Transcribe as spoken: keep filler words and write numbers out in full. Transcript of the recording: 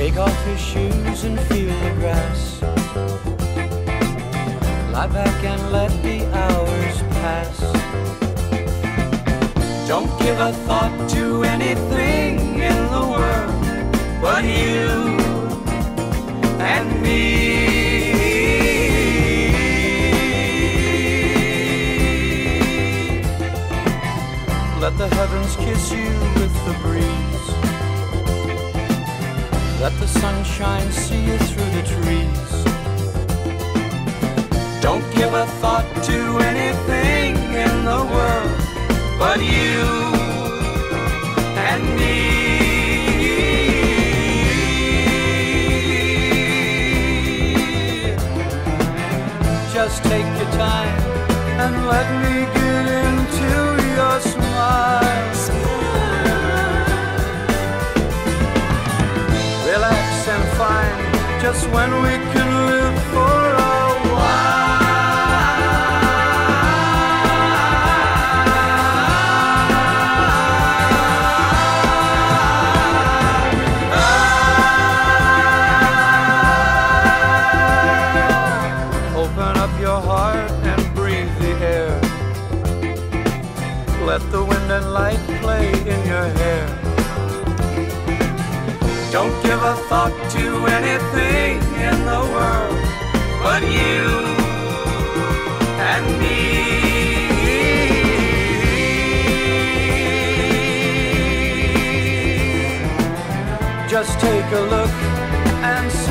Take off your shoes and feel the grass. Lie back and let the hours pass. Don't give a thought to anything in the world but you and me. Let the heavens kiss you with the breeze. Let the sunshine see you through the trees. Don't give a thought to anything in the world but you and me. Just take your time and let me get into your smile. Relax and find just when we can live for a while. Open up your heart and breathe the air. Let the wind and light play in your hair. Don't give a thought to anything in the world but you and me. Just take a look and see